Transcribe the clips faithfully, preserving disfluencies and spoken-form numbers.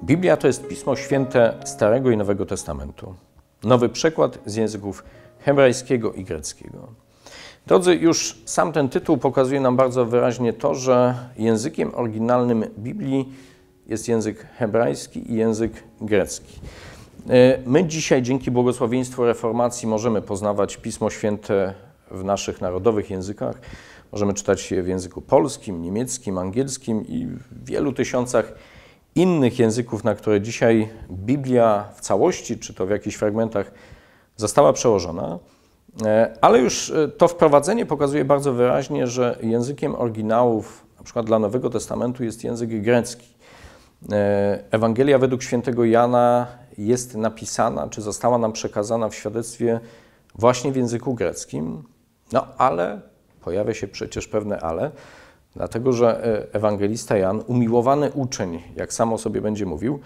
Biblia to jest Pismo Święte Starego i Nowego Testamentu. Nowy przekład z języków hebrajskiego i greckiego. Drodzy, już sam ten tytuł pokazuje nam bardzo wyraźnie to, że językiem oryginalnym Biblii jest język hebrajski i język grecki. My dzisiaj dzięki błogosławieństwu reformacji możemy poznawać Pismo Święte w naszych narodowych językach. Możemy czytać je w języku polskim, niemieckim, angielskim i w wielu tysiącach innych języków, na które dzisiaj Biblia w całości, czy to w jakichś fragmentach została przełożona. Ale już to wprowadzenie pokazuje bardzo wyraźnie, że językiem oryginałów, na przykład dla Nowego Testamentu, jest język grecki. Ewangelia według świętego Jana jest napisana, czy została nam przekazana w świadectwie właśnie w języku greckim. No ale pojawia się przecież pewne ale, dlatego że ewangelista Jan, umiłowany uczeń, jak sam o sobie będzie mówił,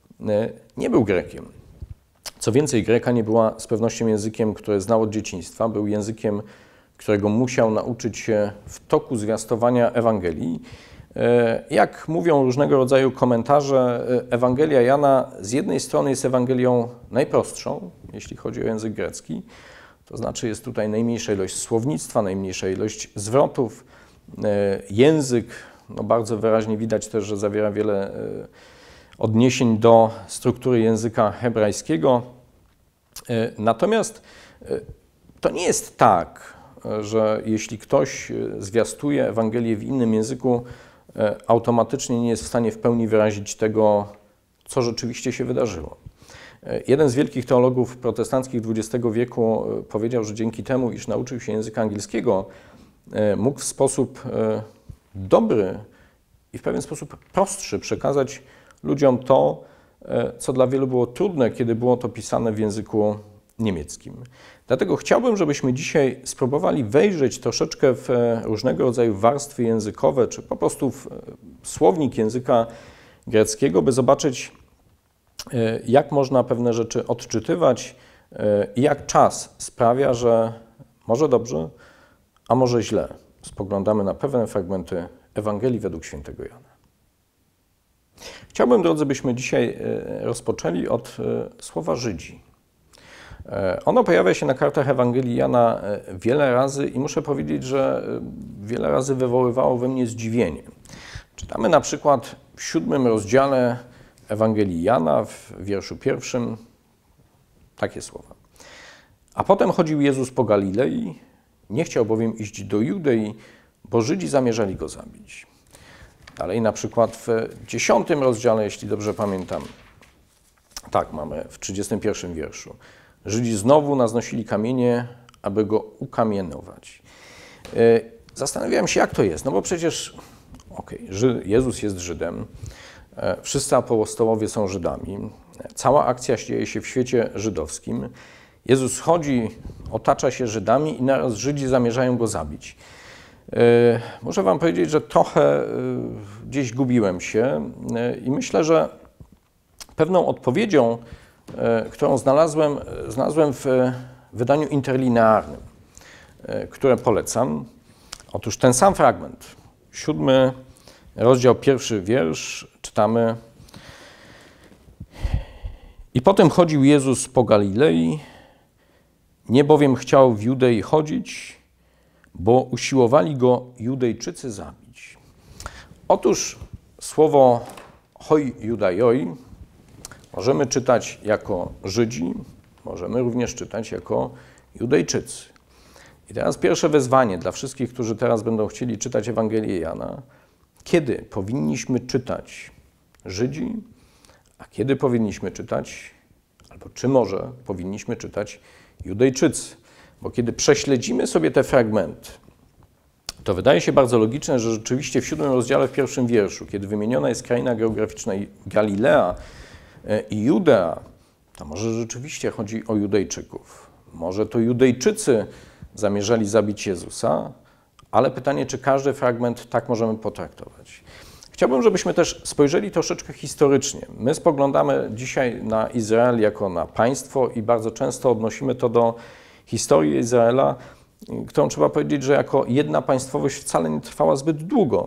nie był Grekiem. Co więcej, Greka nie była z pewnością językiem, który znał od dzieciństwa, był językiem, którego musiał nauczyć się w toku zwiastowania Ewangelii. Jak mówią różnego rodzaju komentarze, Ewangelia Jana z jednej strony jest Ewangelią najprostszą, jeśli chodzi o język grecki, to znaczy jest tutaj najmniejsza ilość słownictwa, najmniejsza ilość zwrotów. Język, no bardzo wyraźnie widać też, że zawiera wiele odniesień do struktury języka hebrajskiego. Natomiast to nie jest tak, że jeśli ktoś zwiastuje Ewangelię w innym języku, automatycznie nie jest w stanie w pełni wyrazić tego, co rzeczywiście się wydarzyło. Jeden z wielkich teologów protestanckich dwudziestego wieku powiedział, że dzięki temu, iż nauczył się języka angielskiego, mógł w sposób dobry i w pewien sposób prostszy przekazać ludziom to, co dla wielu było trudne, kiedy było to pisane w języku niemieckim. Dlatego chciałbym, żebyśmy dzisiaj spróbowali wejrzeć troszeczkę w różnego rodzaju warstwy językowe, czy po prostu w słownik języka greckiego, by zobaczyć, jak można pewne rzeczy odczytywać i jak czas sprawia, że może dobrze, a może źle spoglądamy na pewne fragmenty Ewangelii według świętego Jana. Chciałbym, drodzy, byśmy dzisiaj rozpoczęli od słowa Żydzi. Ono pojawia się na kartach Ewangelii Jana wiele razy i muszę powiedzieć, że wiele razy wywoływało we mnie zdziwienie. Czytamy na przykład w siódmym rozdziale Ewangelii Jana w wierszu pierwszym takie słowa. A potem chodził Jezus po Galilei, nie chciał bowiem iść do Judei, bo Żydzi zamierzali go zabić. Dalej na przykład w dziesiątym rozdziale, jeśli dobrze pamiętam, tak, mamy w trzydziestym pierwszym wierszu. Żydzi znowu naznosili kamienie, aby go ukamienować. Zastanawiałem się, jak to jest, no bo przecież okej, okay, Jezus jest Żydem, wszyscy apostołowie są Żydami, cała akcja dzieje się w świecie żydowskim. Jezus chodzi, otacza się Żydami i naraz Żydzi zamierzają go zabić. Muszę wam powiedzieć, że trochę gdzieś gubiłem się i myślę, że pewną odpowiedzią, którą znalazłem, znalazłem w wydaniu interlinearnym, które polecam. Otóż ten sam fragment, siódmy rozdział, pierwszy wiersz, czytamy. I potem chodził Jezus po Galilei, nie bowiem chciał w Judei chodzić, bo usiłowali go Judejczycy zabić. Otóż słowo hoi judaioi możemy czytać jako Żydzi, możemy również czytać jako Judejczycy. I teraz pierwsze wezwanie dla wszystkich, którzy teraz będą chcieli czytać Ewangelię Jana. Kiedy powinniśmy czytać Żydzi, a kiedy powinniśmy czytać, albo czy może powinniśmy czytać Judejczycy? Bo kiedy prześledzimy sobie te fragmenty, to wydaje się bardzo logiczne, że rzeczywiście w siódmym rozdziale, w pierwszym wierszu, kiedy wymieniona jest kraina geograficzna Galilea i Judea, to może rzeczywiście chodzi o Judejczyków. Może to Judejczycy zamierzali zabić Jezusa, ale pytanie, czy każdy fragment tak możemy potraktować. Chciałbym, żebyśmy też spojrzeli troszeczkę historycznie. My spoglądamy dzisiaj na Izrael jako na państwo i bardzo często odnosimy to do historii Izraela, którą trzeba powiedzieć, że jako jedna państwowość wcale nie trwała zbyt długo.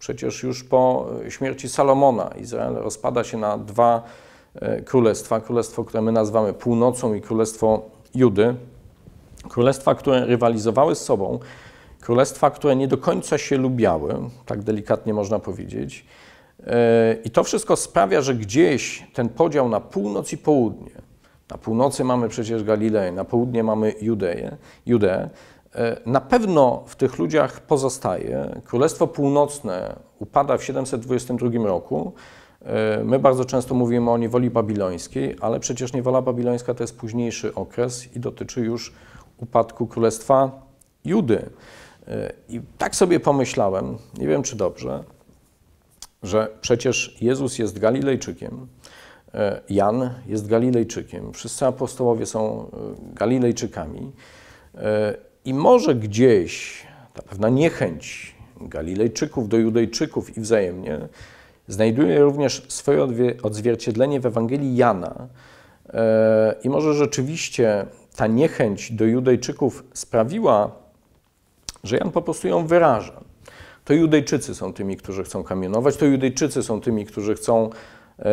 Przecież już po śmierci Salomona Izrael rozpada się na dwa królestwa. Królestwo, które my nazywamy Północą i Królestwo Judy. Królestwa, które rywalizowały z sobą. Królestwa, które nie do końca się lubiały, tak delikatnie można powiedzieć. I to wszystko sprawia, że gdzieś ten podział na północ i południe, na północy mamy przecież Galileję, na południe mamy Judeję, Judeę, na pewno w tych ludziach pozostaje. Królestwo Północne upada w siedemset dwudziestym drugim roku. My bardzo często mówimy o niewoli babilońskiej, ale przecież niewola babilońska to jest późniejszy okres i dotyczy już upadku Królestwa Judy. I tak sobie pomyślałem, nie wiem czy dobrze, że przecież Jezus jest Galilejczykiem, Jan jest Galilejczykiem, wszyscy apostołowie są Galilejczykami i może gdzieś ta pewna niechęć Galilejczyków do Judejczyków i wzajemnie znajduje również swoje odzwierciedlenie w Ewangelii Jana i może rzeczywiście ta niechęć do Judejczyków sprawiła, że Jan po prostu ją wyraża. To Judejczycy są tymi, którzy chcą kamienować, to Judejczycy są tymi, którzy chcą e,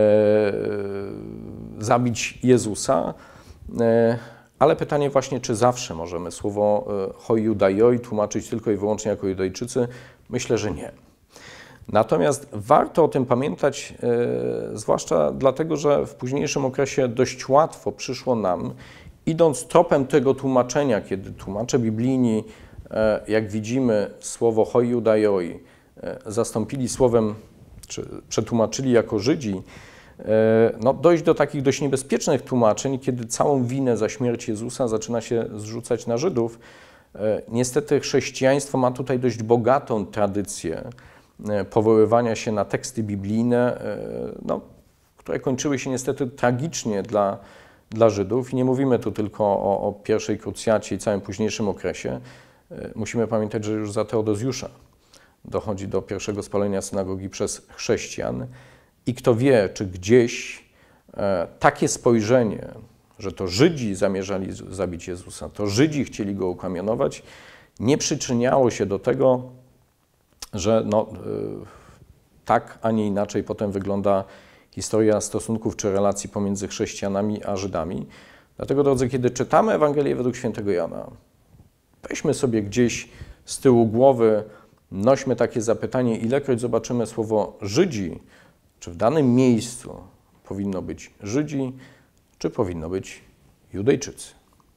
zabić Jezusa, e, ale pytanie właśnie, czy zawsze możemy słowo hoi judaioi tłumaczyć tylko i wyłącznie jako Judejczycy? Myślę, że nie. Natomiast warto o tym pamiętać, e, zwłaszcza dlatego, że w późniejszym okresie dość łatwo przyszło nam, idąc tropem tego tłumaczenia, kiedy tłumacze biblijni, jak widzimy, słowo hoi judaioi zastąpili słowem, czy przetłumaczyli jako Żydzi, no dojść do takich dość niebezpiecznych tłumaczeń, kiedy całą winę za śmierć Jezusa zaczyna się zrzucać na Żydów. Niestety chrześcijaństwo ma tutaj dość bogatą tradycję powoływania się na teksty biblijne, no, które kończyły się niestety tragicznie dla, dla Żydów. I nie mówimy tu tylko o, o pierwszej krucjacie i całym późniejszym okresie. Musimy pamiętać, że już za Teodozjusza dochodzi do pierwszego spalenia synagogi przez chrześcijan i kto wie, czy gdzieś e, takie spojrzenie, że to Żydzi zamierzali zabić Jezusa, to Żydzi chcieli Go ukamienować, nie przyczyniało się do tego, że no, e, tak, a nie inaczej potem wygląda historia stosunków czy relacji pomiędzy chrześcijanami a Żydami. Dlatego, drodzy, kiedy czytamy Ewangelię według świętego Jana, weźmy sobie gdzieś z tyłu głowy, nośmy takie zapytanie, ilekroć zobaczymy słowo Żydzi, czy w danym miejscu powinno być Żydzi, czy powinno być Judejczycy.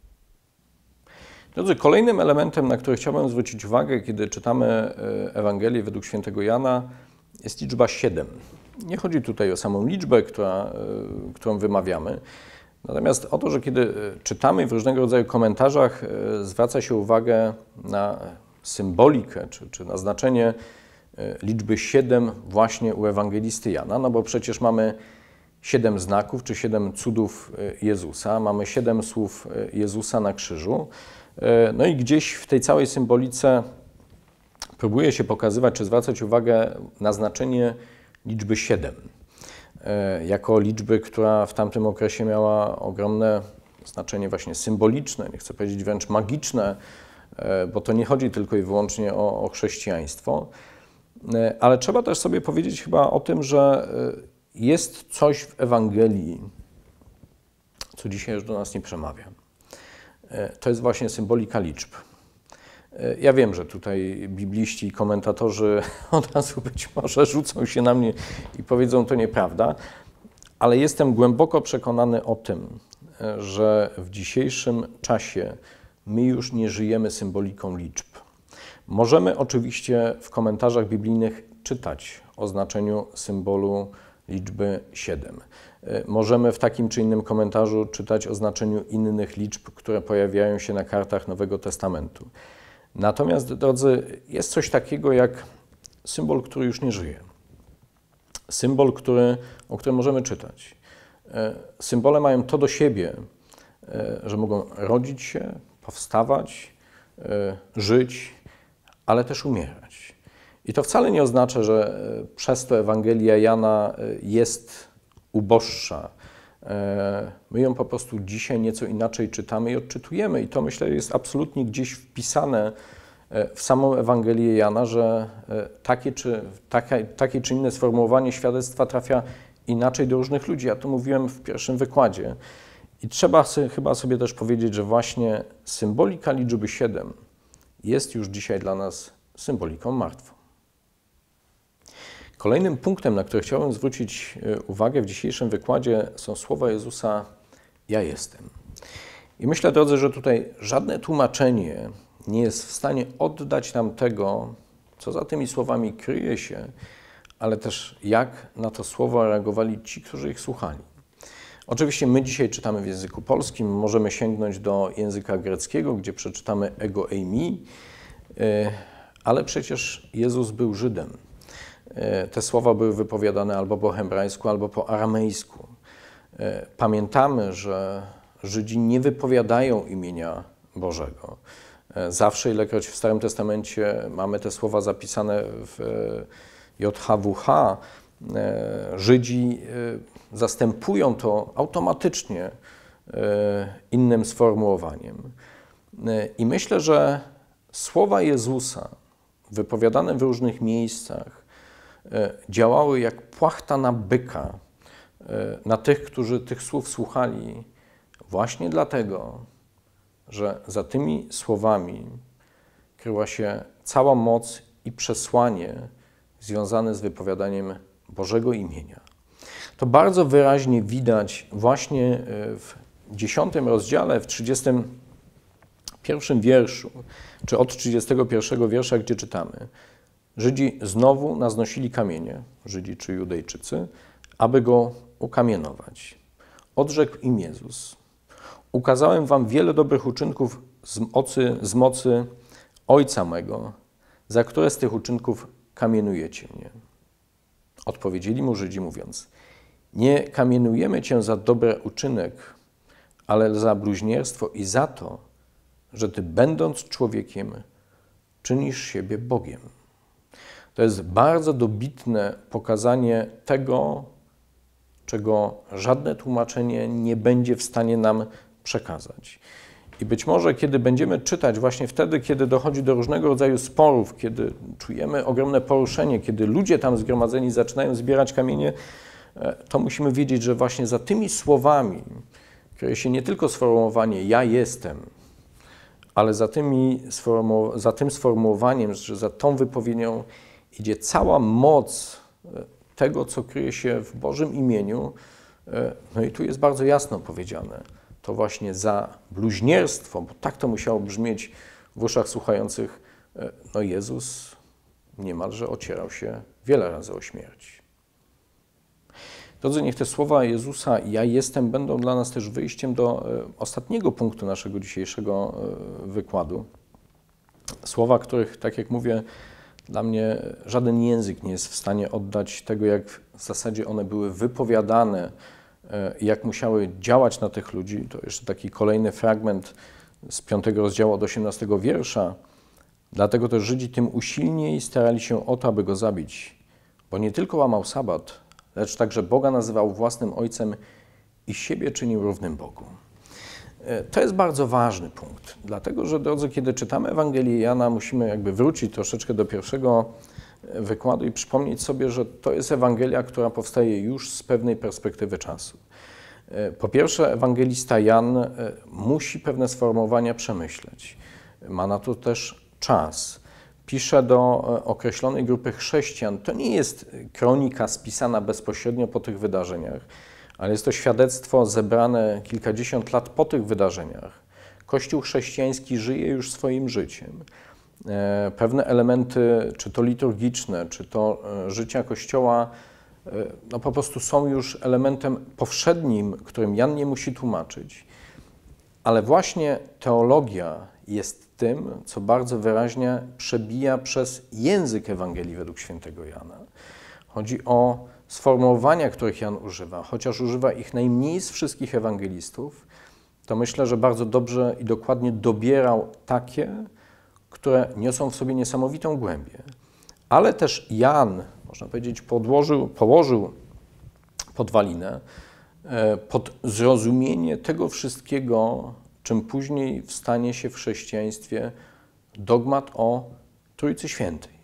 Drodzy, kolejnym elementem, na który chciałbym zwrócić uwagę, kiedy czytamy Ewangelię według świętego Jana, jest liczba siedem. Nie chodzi tutaj o samą liczbę, która, którą wymawiamy, natomiast o to, że kiedy czytamy w różnego rodzaju komentarzach, zwraca się uwagę na symbolikę, czy, czy na znaczenie liczby siedem właśnie u ewangelisty Jana, no bo przecież mamy siedem znaków, czy siedem cudów Jezusa, mamy siedem słów Jezusa na krzyżu, no i gdzieś w tej całej symbolice próbuje się pokazywać, czy zwracać uwagę na znaczenie liczby siedem, jako liczby, która w tamtym okresie miała ogromne znaczenie właśnie symboliczne, nie chcę powiedzieć wręcz magiczne, bo to nie chodzi tylko i wyłącznie o, o chrześcijaństwo, ale trzeba też sobie powiedzieć chyba o tym, że jest coś w Ewangelii, co dzisiaj już do nas nie przemawia. To jest właśnie symbolika liczb. Ja wiem, że tutaj bibliści i komentatorzy od razu być może rzucą się na mnie i powiedzą, to nieprawda, ale jestem głęboko przekonany o tym, że w dzisiejszym czasie my już nie żyjemy symboliką liczb. Możemy oczywiście w komentarzach biblijnych czytać o znaczeniu symbolu liczby siedem. Możemy w takim czy innym komentarzu czytać o znaczeniu innych liczb, które pojawiają się na kartach Nowego Testamentu. Natomiast, drodzy, jest coś takiego jak symbol, który już nie żyje. Symbol, który, o którym możemy czytać. Symbole mają to do siebie, że mogą rodzić się, powstawać, żyć, ale też umierać. I to wcale nie oznacza, że przez to Ewangelia Jana jest uboższa. My ją po prostu dzisiaj nieco inaczej czytamy i odczytujemy i to, myślę, jest absolutnie gdzieś wpisane w samą Ewangelię Jana, że takie czy, takie, takie czy inne sformułowanie świadectwa trafia inaczej do różnych ludzi. Ja to mówiłem w pierwszym wykładzie. I trzeba sobie, chyba sobie też powiedzieć, że właśnie symbolika liczby siedem jest już dzisiaj dla nas symboliką martwą. Kolejnym punktem, na który chciałbym zwrócić uwagę w dzisiejszym wykładzie, są słowa Jezusa: ja jestem. I myślę, drodzy, że tutaj żadne tłumaczenie nie jest w stanie oddać nam tego, co za tymi słowami kryje się, ale też jak na to słowo reagowali ci, którzy ich słuchali. Oczywiście my dzisiaj czytamy w języku polskim, możemy sięgnąć do języka greckiego, gdzie przeczytamy ego eimi, ale przecież Jezus był Żydem. Te słowa były wypowiadane albo po hebrajsku, albo po aramejsku. Pamiętamy, że Żydzi nie wypowiadają imienia Bożego. Zawsze, ilekroć w Starym Testamencie mamy te słowa zapisane w J H W H, Żydzi zastępują to automatycznie innym sformułowaniem. I myślę, że słowa Jezusa wypowiadane w różnych miejscach działały jak płachta na byka na tych, którzy tych słów słuchali, właśnie dlatego, że za tymi słowami kryła się cała moc i przesłanie związane z wypowiadaniem Bożego imienia. To bardzo wyraźnie widać właśnie w dziesiątym rozdziale, w trzydziestym pierwszym wierszu, czy od trzydziestego pierwszego wiersza, gdzie czytamy: Żydzi znowu naznosili kamienie, Żydzi czy Judejczycy, aby go ukamienować. Odrzekł im Jezus: ukazałem wam wiele dobrych uczynków z mocy, z mocy Ojca mego, za które z tych uczynków kamienujecie mnie. Odpowiedzieli mu Żydzi, mówiąc: nie kamienujemy cię za dobry uczynek, ale za bluźnierstwo i za to, że ty, będąc człowiekiem, czynisz siebie Bogiem. To jest bardzo dobitne pokazanie tego, czego żadne tłumaczenie nie będzie w stanie nam przekazać. I być może, kiedy będziemy czytać, właśnie wtedy, kiedy dochodzi do różnego rodzaju sporów, kiedy czujemy ogromne poruszenie, kiedy ludzie tam zgromadzeni zaczynają zbierać kamienie, to musimy wiedzieć, że właśnie za tymi słowami kryje się nie tylko sformułowanie ja jestem, ale za, tymi, za tym sformułowaniem, że za tą wypowiedzią idzie cała moc tego, co kryje się w Bożym imieniu. No i tu jest bardzo jasno powiedziane. To właśnie za bluźnierstwo, bo tak to musiało brzmieć w uszach słuchających, no Jezus niemalże ocierał się wiele razy o śmierć. Drodzy, niech te słowa Jezusa ja jestem będą dla nas też wyjściem do ostatniego punktu naszego dzisiejszego wykładu. Słowa, których, tak jak mówię, dla mnie żaden język nie jest w stanie oddać tego, jak w zasadzie one były wypowiadane, jak musiały działać na tych ludzi. To jeszcze taki kolejny fragment z piątego rozdziału od osiemnastego wiersza. Dlatego też Żydzi tym usilniej starali się o to, aby go zabić, bo nie tylko łamał sabat, lecz także Boga nazywał własnym Ojcem i siebie czynił równym Bogu. To jest bardzo ważny punkt, dlatego że, drodzy, kiedy czytamy Ewangelię Jana, musimy jakby wrócić troszeczkę do pierwszego wykładu i przypomnieć sobie, że to jest Ewangelia, która powstaje już z pewnej perspektywy czasu. Po pierwsze, ewangelista Jan musi pewne sformułowania przemyśleć. Ma na to też czas. Pisze do określonej grupy chrześcijan. To nie jest kronika spisana bezpośrednio po tych wydarzeniach, ale jest to świadectwo zebrane kilkadziesiąt lat po tych wydarzeniach. Kościół chrześcijański żyje już swoim życiem. Pewne elementy, czy to liturgiczne, czy to życia Kościoła, no po prostu są już elementem powszednim, którym Jan nie musi tłumaczyć. Ale właśnie teologia jest tym, co bardzo wyraźnie przebija przez język Ewangelii według świętego Jana. Chodzi o sformułowania, których Jan używa. Chociaż używa ich najmniej z wszystkich ewangelistów, to myślę, że bardzo dobrze i dokładnie dobierał takie, które niosą w sobie niesamowitą głębię. Ale też Jan, można powiedzieć, podłożył, położył podwalinę pod zrozumienie tego wszystkiego, czym później stanie się w chrześcijaństwie dogmat o Trójcy Świętej.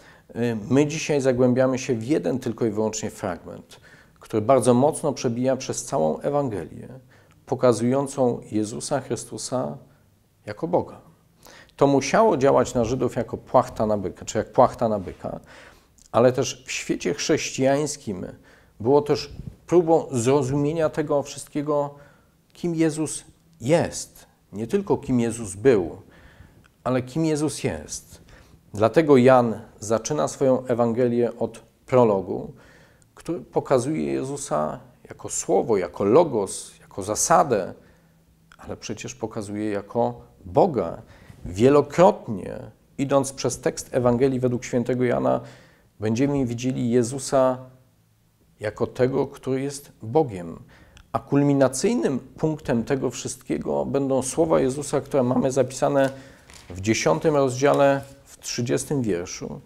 My dzisiaj zagłębiamy się w jeden tylko i wyłącznie fragment, który bardzo mocno przebija przez całą Ewangelię, pokazującą Jezusa Chrystusa jako Boga. To musiało działać na Żydów jako płachta na byka, czy jak płachta na byka, ale też w świecie chrześcijańskim było też próbą zrozumienia tego wszystkiego, kim Jezus jest. Nie tylko kim Jezus był, ale kim Jezus jest. Dlatego Jan zaczyna swoją Ewangelię od prologu, który pokazuje Jezusa jako słowo, jako logos, jako zasadę, ale przecież pokazuje jako Boga. Wielokrotnie, idąc przez tekst Ewangelii według świętego Jana, będziemy widzieli Jezusa jako tego, który jest Bogiem. A kulminacyjnym punktem tego wszystkiego będą słowa Jezusa, które mamy zapisane w dziesiątym rozdziale, w trzydziestym wierszu,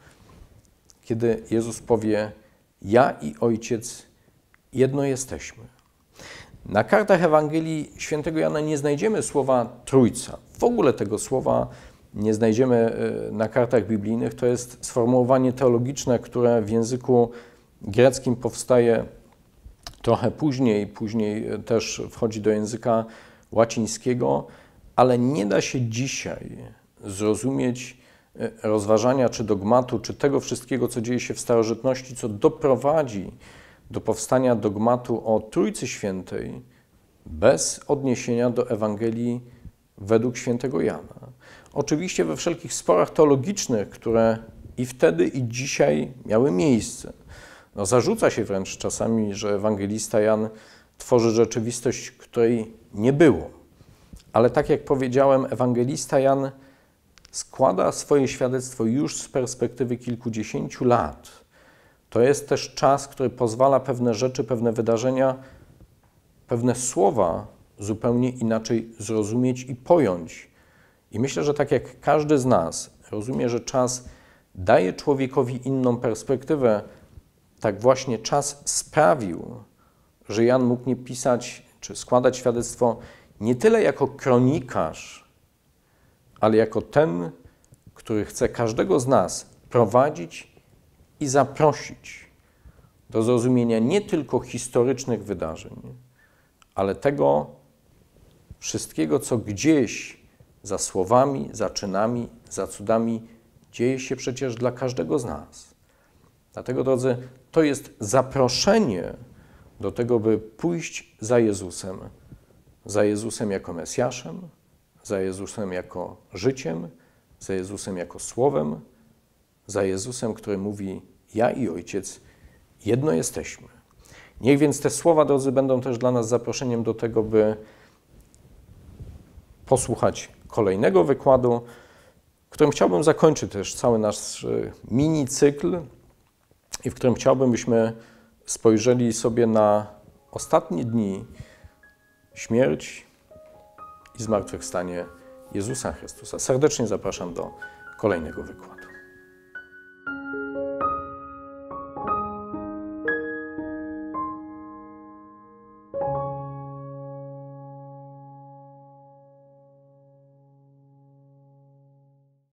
kiedy Jezus powie: ja i Ojciec jedno jesteśmy. Na kartach Ewangelii świętego Jana nie znajdziemy słowa Trójca. W ogóle tego słowa nie znajdziemy na kartach biblijnych. To jest sformułowanie teologiczne, które w języku greckim powstaje trochę później, później też wchodzi do języka łacińskiego, ale nie da się dzisiaj zrozumieć rozważania czy dogmatu, czy tego wszystkiego, co dzieje się w starożytności, co doprowadzi do powstania dogmatu o Trójcy Świętej bez odniesienia do Ewangelii według świętego Jana. Oczywiście we wszelkich sporach teologicznych, które i wtedy, i dzisiaj miały miejsce. No, zarzuca się wręcz czasami, że ewangelista Jan tworzy rzeczywistość, której nie było. Ale tak jak powiedziałem, ewangelista Jan składa swoje świadectwo już z perspektywy kilkudziesięciu lat. To jest też czas, który pozwala pewne rzeczy, pewne wydarzenia, pewne słowa zupełnie inaczej zrozumieć i pojąć. I myślę, że tak jak każdy z nas rozumie, że czas daje człowiekowi inną perspektywę, tak właśnie czas sprawił, że Jan mógł nie pisać czy składać świadectwo nie tyle jako kronikarz, ale jako ten, który chce każdego z nas prowadzić i zaprosić do zrozumienia nie tylko historycznych wydarzeń, ale tego wszystkiego, co gdzieś za słowami, za czynami, za cudami dzieje się przecież dla każdego z nas. Dlatego, drodzy, to jest zaproszenie do tego, by pójść za Jezusem, za Jezusem jako Mesjaszem, za Jezusem jako życiem, za Jezusem jako słowem, za Jezusem, który mówi: ja i Ojciec jedno jesteśmy. Niech więc te słowa, drodzy, będą też dla nas zaproszeniem do tego, by posłuchać kolejnego wykładu, którym chciałbym zakończyć też cały nasz mini cykl i w którym chciałbym, byśmy spojrzeli sobie na ostatnie dni, śmierć i zmartwychwstanie Jezusa Chrystusa. Serdecznie zapraszam do kolejnego wykładu.